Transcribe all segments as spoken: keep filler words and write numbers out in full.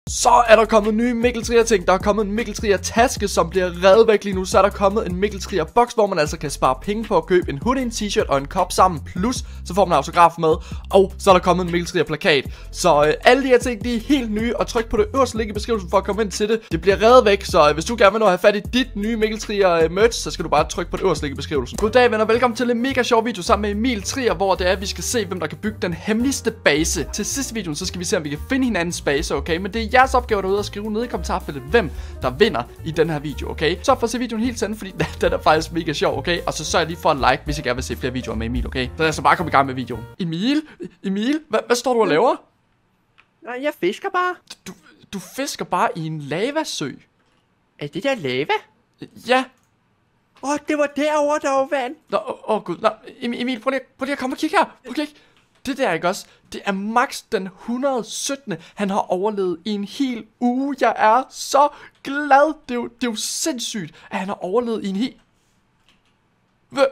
Så er der kommet nye Mikkel Trier ting. Der er kommet en Mikkel Trier taske, som bliver reddet væk lige nu. Så er der kommet en Mikkel Trier boks, hvor man altså kan spare penge på at købe en hoodie, en t-shirt og en kop sammen. Plus, så får man autograf med. Og så er der kommet en Mikkel Trier plakat. Så øh, alle de her ting, de er helt nye. Og tryk på det øverste link i beskrivelsen for at komme ind til det. Det bliver reddet væk, så øh, hvis du gerne vil nå at have fat i dit nye Mikkel Trier øh, merch, så skal du bare trykke på det øverste link i beskrivelsen. Goddag venner, velkommen til en mega sjov video sammen med Emil Trier, hvor det er, at vi skal se, hvem der kan bygge den hemmeligste base. Til sidste videoen, så skal vi se, om vi kan finde hinandens base, okay? Men det er jeres opgave derude at skrive ned i kommentarfeltet, hvem der vinder i den her video, okay? Så for at se videoen helt sådan, fordi den er faktisk mega sjov, okay? Og så sørg lige for en like, hvis I gerne vil se flere videoer med Emil, okay? Så lad os bare komme i gang med videoen. Emil? Emil? Hva, hvad står du og laver? Nej, jeg fisker bare. Du, du fisker bare i en lavasø. Er det der lava? Ja. Åh, oh, det var derovre, der var vand. Nå, åh oh, gud. Nå, Emil, prøv lige, prøv lige at komme og kigge her. Prøv at kigge. Det der, ikke også? Det er Max den et hundrede og sytten. Han har overlevet i en hel uge. Jeg er så glad. Det er jo, det er jo sindssygt, at han har overlevet i en hel... Hvad?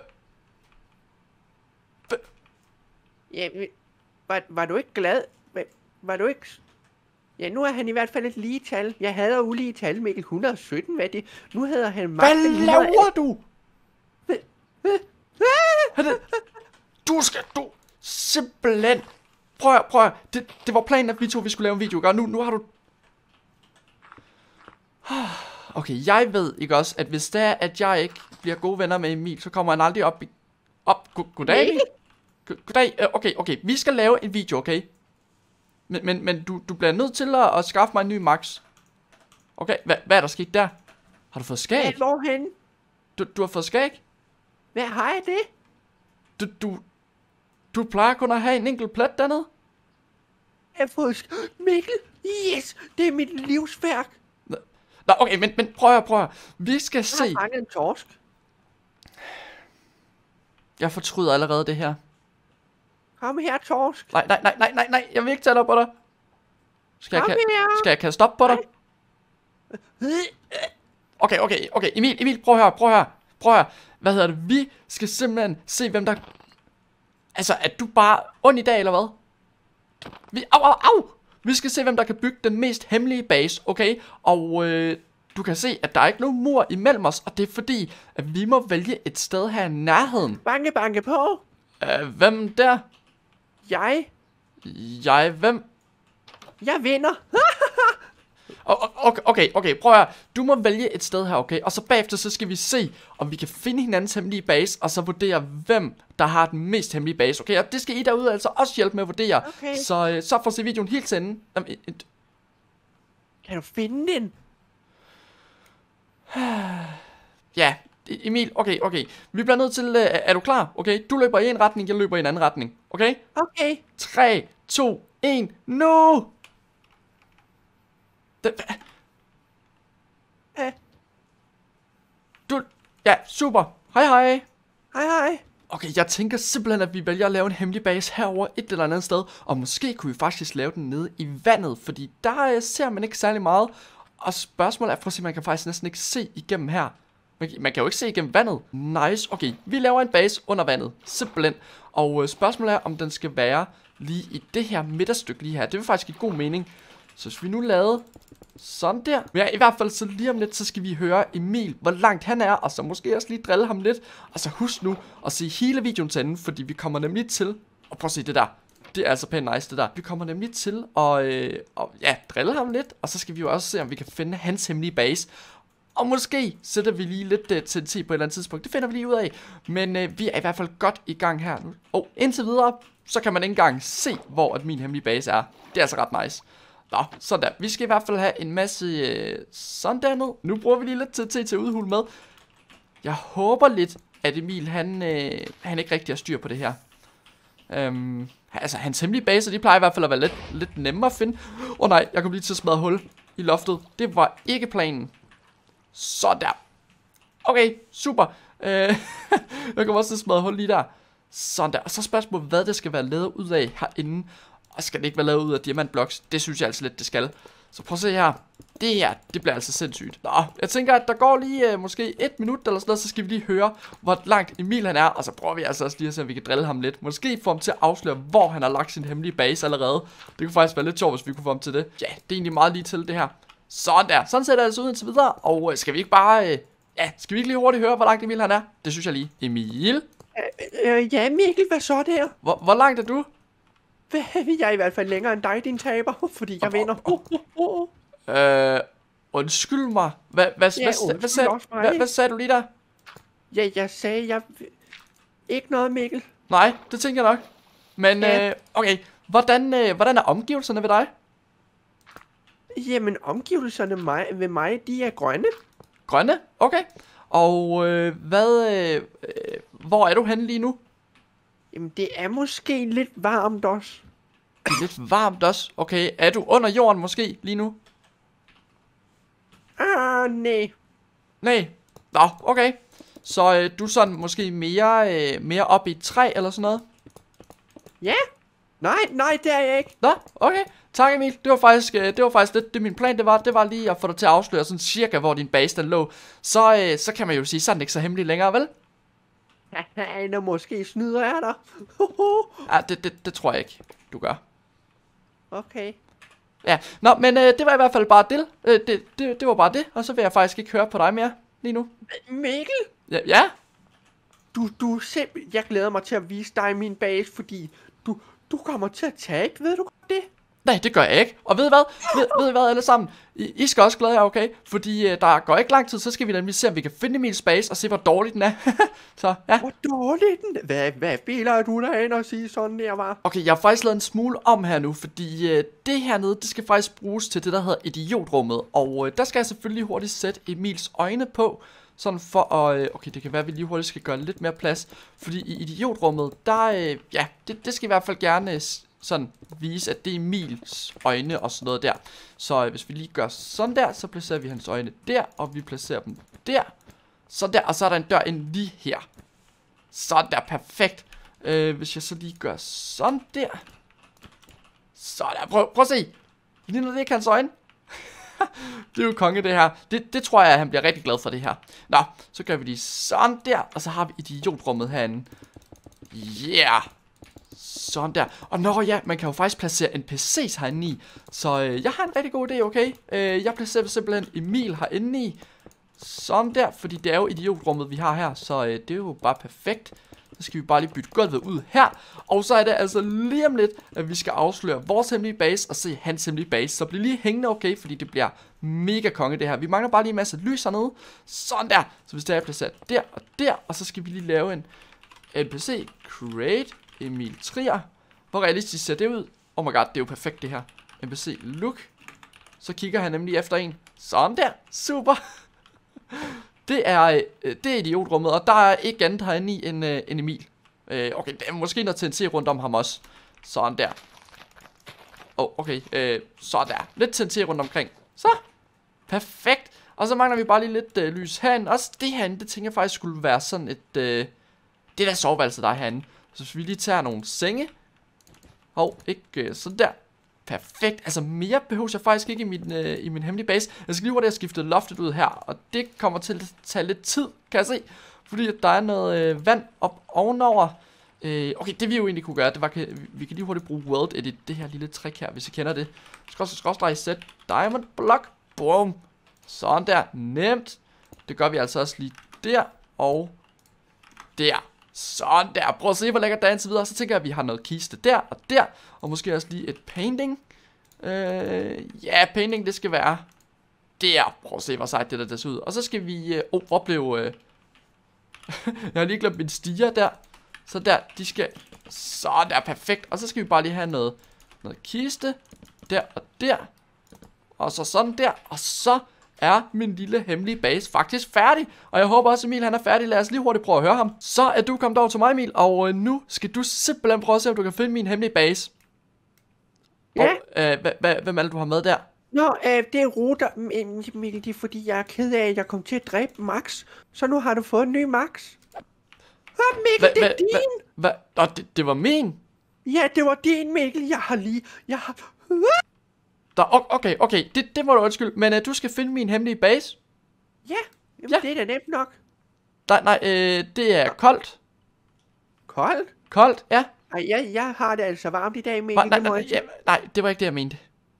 Hvad? Ja, var, var du ikke glad? Var, var du ikke... Ja, nu er han i hvert fald et lige tal. Jeg hader ulige tal, Mikkel. et hundrede og sytten, hvad er det? Nu hedder han Max. Hvad laver du? Hvad? Hvad? Du skal... Du... Simpelthen. Prøv at, prøv at. Det, det var planen, at vi to vi skulle lave en video. Nu, nu har du... Okay, jeg ved ikke også, at hvis det er, at jeg ikke bliver gode venner med Emil, så kommer han aldrig op i... Op. God, goddag, Emil. Goddag. Okay, okay. Vi skal lave en video, okay? Men, men, men du, du bliver nødt til at, at skaffe mig en ny Max. Okay, hvad, hvad er der sket der? Har du fået skæg? Hvorhen? Du, du har fået skæg? Hvad har jeg det? Du, du... Du plejer kun at have en enkelt plet dernede? Jeg har fået Mikkel, yes, det er mit livsværk. Nå, okay, men, men prøv at prøv at. Vi skal jeg se. Jeg har fanget en torsk. Jeg fortryder allerede det her. Kom her, torsk. Nej, nej, nej, nej, nej, nej, jeg vil ikke tage dig på dig. Skal Kom jeg, her. skal jeg kaste op på dig? Okay, okay, okay, Emil, Emil, prøv at høre, prøv at høre, prøv at høre. Hvad hedder det? Vi skal simpelthen se, hvem der... Altså, er du bare ond i dag, eller hvad? Vi, au, au, au! Vi skal se, hvem der kan bygge den mest hemmelige base, okay? Og øh, du kan se, at der er ikke nogen mur imellem os, og det er fordi, at vi må vælge et sted her i nærheden. Banke, banke på. Øh, hvem der? Jeg. Jeg, hvem? Jeg vinder. Okay, okay, okay, prøv at høre. Du må vælge et sted her, okay? Og så bagefter, så skal vi se, om vi kan finde hinandens hemmelige base, og så vurdere, hvem der har den mest hemmelige base, okay? Og det skal I derude altså også hjælpe med at vurdere. Okay. Så, øh, så får se videoen helt til enden. Jamen, et, et... Kan du finde den? Ja, Emil, okay, okay. Vi bliver nødt til, øh, er du klar? Okay, du løber i en retning, jeg løber i en anden retning, okay? Okay. tre, to, et, nu! Det, Ja. du, ja, super. Hej, hej. Hej, hej. Okay, jeg tænker simpelthen, at vi vælger at lave en hemmelig base herover et eller andet sted. Og måske kunne vi faktisk lave den nede i vandet, fordi der øh, ser man ikke særlig meget. Og spørgsmålet er, for at se, man kan faktisk næsten ikke se igennem her. Man, man kan jo ikke se igennem vandet. Nice. Okay, vi laver en base under vandet. Simpelthen. Og øh, spørgsmålet er, om den skal være lige i det her midterstykke lige her. Det vil faktisk give god mening. Så hvis vi nu lavede sådan der. Men ja, i hvert fald så lige om lidt, så skal vi høre Emil, hvor langt han er. Og så måske også lige drille ham lidt. Og så husk nu at se hele videoen til enden, fordi vi kommer nemlig til... Og prøv at se det der. Det er altså pænt nice, det der. Vi kommer nemlig til at øh, og, ja, drille ham lidt. Og så skal vi jo også se, om vi kan finde hans hemmelige base. Og måske sætter vi lige lidt uh, T N T på et eller andet tidspunkt. Det finder vi lige ud af. Men uh, vi er i hvert fald godt i gang her nu. Og indtil videre, så kan man ikke engang se, hvor at min hemmelige base er. Det er altså ret nice. Nå, sådan der. Vi skal i hvert fald have en masse øh, sådan dernede. Nu bruger vi lige lidt T N T til at udhule med. Jeg håber lidt, at Emil, han, øh, han ikke rigtig har styr på det her. Øhm, altså, hans hemmelige baser, de plejer i hvert fald at være lidt, lidt nemmere at finde. Åh oh, nej, jeg kom lige til at smadre hul i loftet. Det var ikke planen. Sådan der. Okay, super. Øh, jeg kommer også til at smadre hul lige der. Sådan der. Og så spørgsmålet, hvad det skal være lavet ud af herinde. Og skal det ikke være lavet ud af diamantblocks? Det synes jeg altså lidt, det skal. Så prøv at se her. det her, det bliver altså sindssygt. Nå, jeg tænker, at der går lige øh, måske et minut eller sådan noget, så skal vi lige høre, hvor langt Emil han er. Og så prøver vi altså også lige at se, om vi kan drille ham lidt. Måske få ham til at afsløre, hvor han har lagt sin hemmelige base allerede. Det kunne faktisk være lidt sjovt, hvis vi kunne få ham til det. Ja, det er egentlig meget lige til det her. Sådan der, sådan ser det altså ud indtil videre. Og øh, skal vi ikke bare, øh, ja, skal vi ikke lige hurtigt høre, hvor langt Emil han er? Det synes jeg lige. Emil? Øh, øh, ja, Mikkel, hvad så der? Hvor, hvor langt er du? Hvad, jeg er i hvert fald længere end dig, din taber, fordi jeg vinder. Oh, oh, oh. Øh, undskyld mig. Hvad, hvad, Ja, hvad, hvad, undskyld sagde, også mig. hvad, hvad sagde du lige der? Ja, jeg sagde, jeg... Ikke noget, Mikkel. Nej, det tænker jeg nok. Men, Ja. øh, okay. Hvordan, øh, hvordan er omgivelserne ved dig? Jamen, omgivelserne mig, ved mig, de er grønne. Grønne? Okay. Og øh, hvad, øh, øh, hvor er du henne lige nu? Jamen, det er måske lidt varmt også. Det er lidt varmt også. Okay, er du under jorden måske lige nu? Ah, nej. Nej. Nå, okay. Så øh, du er sådan måske mere, øh, mere op i et træ eller sådan noget? Ja? Nej, nej, det er jeg ikke. Nå, okay. Tak Emil. Det var faktisk, øh, det var faktisk det, det min plan det var. Det var lige at få dig til at afsløre sådan cirka, hvor din base den lå. Så, øh, så kan man jo sige, sådan ikke så hemmelig længere, vel? Han måske snyder jeg dig. Ja, det, det, det tror jeg ikke, du gør. Okay. Ja, nå, men øh, det var i hvert fald bare det. Øh, det, det. Det var bare det, og så vil jeg faktisk ikke høre på dig mere lige nu. Mikkel? Ja, ja? Du, du er simpelthen... Jeg glæder mig til at vise dig min base, fordi du, du kommer til at tabe, ved du godt det? Nej, det gør jeg ikke. Og ved I hvad? Ved, ved I hvad alle sammen? I, I skal også glæde jer, okay? Fordi øh, der går ikke lang tid, så skal vi nemlig se, om vi kan finde Emils base og se, hvor dårlig den er. Så, ja. Hvor dårlig den... Hvad, hvad biler du derinde og sige sådan der, var? Okay, jeg har faktisk lavet en smule om her nu, fordi øh, det hernede, det skal faktisk bruges til det, der hedder idiotrummet. Og øh, der skal jeg selvfølgelig hurtigt sætte Emils øjne på, sådan for at... Øh, okay, det kan være, at vi lige hurtigt skal gøre lidt mere plads. Fordi i idiotrummet, der... Øh, ja, det, det skal i hvert fald gerne... Øh, sådan vise, at det er Emils øjne og sådan noget der. Så øh, hvis vi lige gør sådan der, så placerer vi hans øjne der, og vi placerer dem der. Sådan der, og så er der en dør ind lige her. Sådan der, perfekt. øh, Hvis jeg så lige gør sådan der. Sådan der, prøv, prøv at se. Ligner det ikke hans øjne? Det er jo konge det her. det, det tror jeg, at han bliver rigtig glad for det her. Nå, så gør vi lige sådan der, og så har vi idiotrummet herinde. Yeah. Sådan der. Og nå ja, man kan jo faktisk placere N P C's herinde i. Så øh, jeg har en rigtig god idé, okay? Øh, jeg placerer simpelthen Emil herinde i. Sådan der, fordi det er jo idiotrummet, vi har her. Så øh, det er jo bare perfekt. Så skal vi bare lige bytte gulvet ud her. Og så er det altså lige om lidt, at vi skal afsløre vores hemmelige base og se hans hemmelige base. Så bliv lige hængende, okay? Fordi det bliver mega konge det her. Vi mangler bare lige en masse lys hernede. Sådan der. Så hvis det er placeret der og der. Og så skal vi lige lave en N P C create Emil Trier. Hvor realistisk ser det ud? Oh my god, det er jo perfekt det her. N P C look. Så kigger han nemlig efter en. Sådan der. Super. Det er, øh, det er idiotrummet, og der er ikke andet herinde i end, øh, end Emil. Øh, okay, der er måske noget T N T rundt om ham også. Sådan der. Oh, okay, øh, sådan der. Lidt T N T rundt omkring. Så. Perfekt. Og så mangler vi bare lige lidt øh, lys herinde. Også det herinde, det tænker jeg faktisk skulle være sådan et... Øh, det der soveværelse, der er herinde. Så hvis vi lige tager nogle senge. Hov, ikke øh, sådan der. Perfekt. Altså mere behøver jeg faktisk ikke i min, øh, i min hemmelige base. Jeg skal lige hurtigt have skiftet loftet ud her. Og det kommer til at tage lidt tid, kan jeg se. Fordi der er noget øh, vand op ovenover. Øh, okay, det vi jo egentlig kunne gøre, det var, kan, vi kan lige hurtigt bruge World Edit. Det her lille trick her, hvis I kender det. Skal også skråstrege set Diamond Block. Boom. Sådan der. Nemt. Det gør vi altså også lige der. Og der. Sådan der. Prøv at se, hvor lækkert det er indtil videre. Så tænker jeg, at vi har noget kiste der og der. Og måske også lige et painting. Øh, ja, painting det skal være der. Prøv at se, hvor sejt det der, der ser ud. Og så skal vi... Øh, oh, hvor blev... Øh, jeg har lige glemt min stiger der. Så der, de skal... Sådan der, perfekt. Og så skal vi bare lige have noget, noget kiste. Der og der. Og så sådan der. Og så er min lille hemmelige base faktisk færdig. Og jeg håber også, Emil han er færdig. Lad os lige hurtigt prøve at høre ham. Så er du kommet over til mig, Emil. Og øh, nu skal du simpelthen prøve at se, om du kan finde min hemmelige base. Ja. Og, øh, hvem er det, du har med der? Nå, øh, det er Ruder, Mikkel, det er fordi, jeg er ked af, at jeg kom til at dræbe Max. Så nu har du fået en ny Max. Hør, Mikkel, det er din. Hvad? Det, det var min? Ja, det var din, Mikkel. Jeg har lige... Jeg har... Der, okay, okay, det, det må du undskylde. Men uh, du skal finde min hemmelige base. Ja, jamen, Ja. det er da nemt nok. Nej, nej, øh, det er koldt. Koldt? Koldt, ja. Ej, jeg, jeg har det altså varmt i dag, Mikkel. Nej, nej, det må nej, jeg ja, nej, det var ikke det, jeg mente.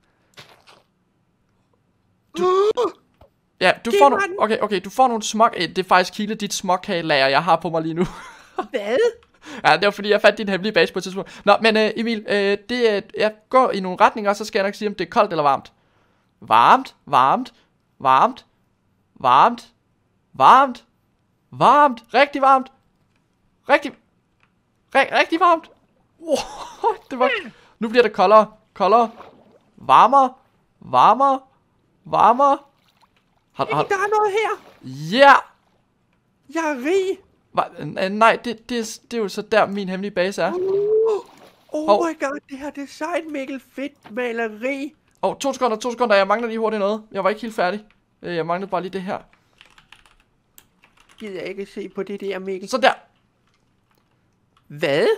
Du... Ja, du Det får var nogle, den. okay, okay, du får nogle smok, øh, det er faktisk hele dit småkagelager, jeg har på mig lige nu. Hvad? Ja, det var fordi, jeg fandt din hemmelige base på et tidspunkt. Nå, men uh, Emil, uh, det er, jeg går i nogle retninger, og så skal jeg nok sige, om det er koldt eller varmt. Varmt, varmt, varmt, varmt, varmt, varmt, rigtig varmt, rigtig, ri- rigtig varmt. Wow, det var, nu bliver det koldere, koldere, varmere, varmere, varmere. Har, har, Der er noget her. ja! Jeg er rig. Hva- øh, nej, det, det, er- det er jo så der, min hemmelige base er. Uh, oh Hov. my god, det her det er sejt, Mikkel. Fedt maleri. Åh, oh, to sekunder, to sekunder, jeg mangler lige hurtigt noget. Jeg var ikke helt færdig. Øh, Jeg manglede bare lige det her. Gider jeg ikke se på det der, Mikkel. Så der. Hvad?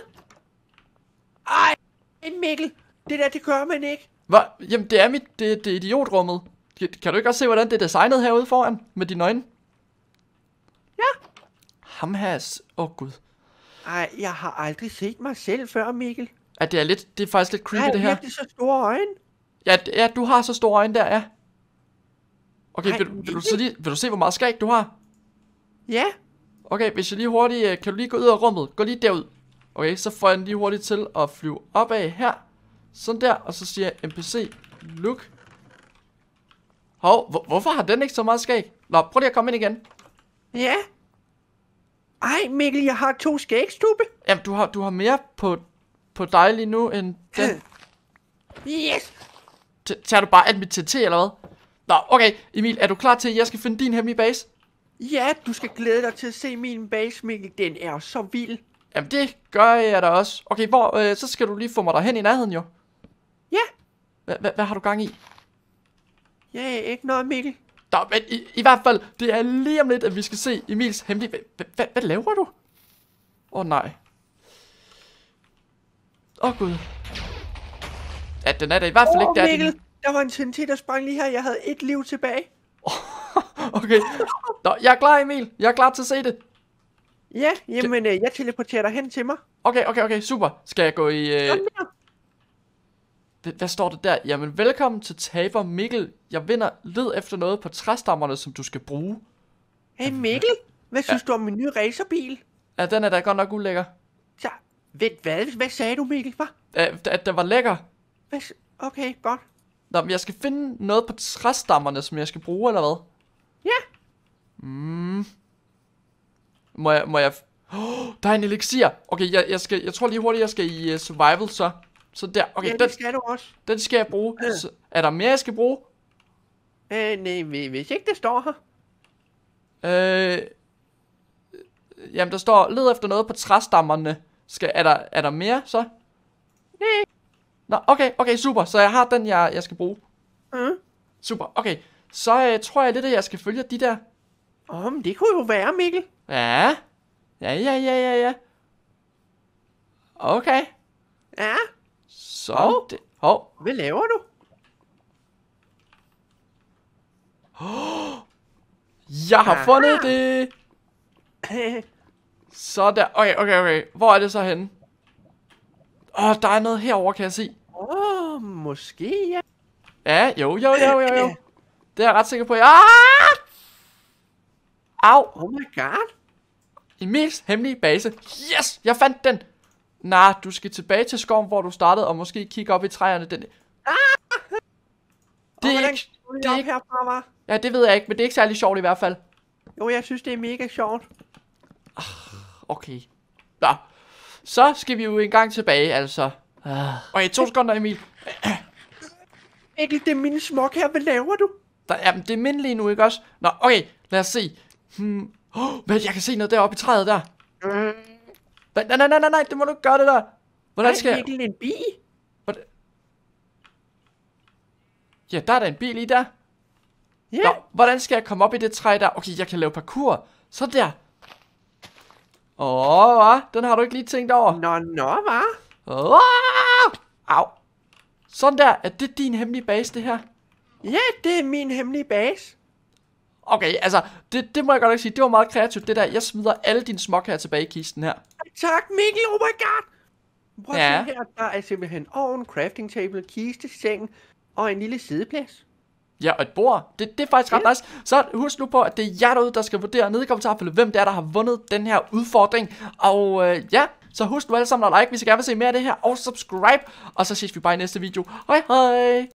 Ej, Mikkel. Det der, det gør man ikke. Hvad? Jamen, det er mit, det, det er idiotrummet. Kan, kan du ikke også se, hvordan det er designet herude foran? Med dine øjne? Ja. Ham her, åh oh, gud. Ej, jeg har aldrig set mig selv før, Mikkel. Ja, det er lidt, det er faktisk lidt creepy, Jeg det har her. virkelig så store øjne. Ja, d- ja, du har så store øjne der, ja. Okay, Ej, vil, du- vil, du Mikkel. så lige, vil du se, hvor meget skæg du har? Ja. Okay, hvis jeg lige hurtigt, øh, kan du lige gå ud af rummet? Gå lige derud. Okay, så får jeg den lige hurtigt til at flyve opad her. Sådan der, og så siger jeg N P C, look. Hov, hvor, hvorfor har den ikke så meget skæg? Nå, prøv lige at komme ind igen. Ja. Ej, Mikkel, jeg har to skægstube. Jamen, du har, du har mere på, på dig lige nu, end den. Yes. T- Tager du bare alt mit T T, eller hvad? Nå, okay, Emil, er du klar til, at jeg skal finde din hemmelige base? Ja, du skal glæde dig til at se min base, Mikkel. Den er så vild. Jamen, det gør jeg da også. Okay, hvor, øh, så skal du lige få mig derhen i nærheden, jo. Ja. Hva- hva- Hvad har du gang i? Ja, ikke noget, Mikkel. Nå, men i, i hvert fald, det er lige om lidt, at vi skal se Emils hemmelige... Hvad, hvad, hvad laver du? Åh, oh, nej. Åh, oh, gud. Ja, den er da i hvert fald Åh, ikke der. Mikkel, Din... der var en T N T, der sprang lige her. Jeg havde et liv tilbage. Okay. Nå, jeg er klar, Emil. Jeg er klar til at se det. Ja, jamen, øh, jeg teleporterer dig hen til mig. Okay, okay, okay, super. Skal jeg gå i... Øh... Sådan der. Hvad, hvad står der der? Jamen, velkommen til taber Mikkel. Jeg vinder led efter noget på træstammerne, som du skal bruge. Hey, Mikkel. Hvad synes du om min nye racerbil? Ja, den er da godt nok ulækker. Så, ved hvad? Hvad sagde du, Mikkel? Hvad? At, at den var lækker. Hvad? s- Okay, godt. Nå, men jeg skal finde noget på træstammerne, som jeg skal bruge, eller hvad? Ja. Mm. Må jeg... Må jeg... Oh, der er en elixir. Okay, jeg, jeg, skal, jeg tror lige hurtigt, jeg skal i uh, survival, så. Så der. Okay, Ja, den, det skal du også. den skal jeg bruge. Ja. Så, er der mere, jeg skal bruge? Øh, nej, hvis ikke det står her. Øh... Jamen, der står, led efter noget på træstammerne. Skal, er, der, er der mere, så? Nej. Nå, okay, okay, super. Så jeg har den, jeg, jeg skal bruge. Mm. Super, okay. Så øh, tror jeg lidt, at jeg skal følge de der. Åh, oh, men det kunne jo være, Mikkel. Ja. Ja, ja, ja, ja, ja. Okay. Ja, Så Hov. det... Hov. hvad laver du? Jeg har Aha. fundet det. Så der. Okay, okay, okay. Hvor er det så henne? Åh, oh, der er noget herover, kan jeg se. Åh, oh, måske ja. Ja, jo, jo, jo, jo, jo. Det er jeg ret sikker på. Ah! Au. Oh my god. Emils hemmelige base. Yes, jeg fandt den. Nej, du skal tilbage til skoven, hvor du startede, og måske kigge op i træerne. Den... Det Det er hvordan ikke... kommer det er op ikke- herfra, var? Ja, det ved jeg ikke, men det er ikke særlig sjovt i hvert fald. Jo, jeg synes, det er mega sjovt. Okay. Nå. Så skal vi jo en gang tilbage, altså. Okay, to sekunder, Emil. Mikkel, det er mine smuk her. Hvad laver du? Der, jamen, det er min lige nu, ikke også? Nå, okay, lad os se. Hmm. Oh, hvad, jeg kan se noget deroppe i træet der. Mm. Hvad, nej, nej, nej, nej, nej, det må du ikke gøre det der. Hvordan skal Ej, jeg... Mikkel, en bi? Hvordan... Ja, der er der en bil i der. Ja. Nå, hvordan skal jeg komme op i det træ der? Okay, jeg kan lave parkour. Så der. Åh, hva? Den har du ikke lige tænkt over. Nå, nå, hva? Åh! Au. Sådan der. Er det din hemmelige base, det her? Ja, det er min hemmelige base. Okay, altså, det, det må jeg godt nok sige. Det var meget kreativt, det der. Jeg smider alle dine smok her tilbage i kisten her. Tak, Mikkel. Oh my god. Prøv at Ja. se her. Der er simpelthen ovn, crafting table, kiste, seng og en lille sideplads. Ja, og et bord. Det, det er faktisk ret Ja. nice. Så husk nu på, at det er jer derude, der skal vurdere nede i kommentarfeltet, hvem det er, der har vundet den her udfordring. Og øh, ja, så husk nu alle sammen at like, hvis I gerne vil se mere af det her, og subscribe. Og så ses vi bare i næste video. Hej hej!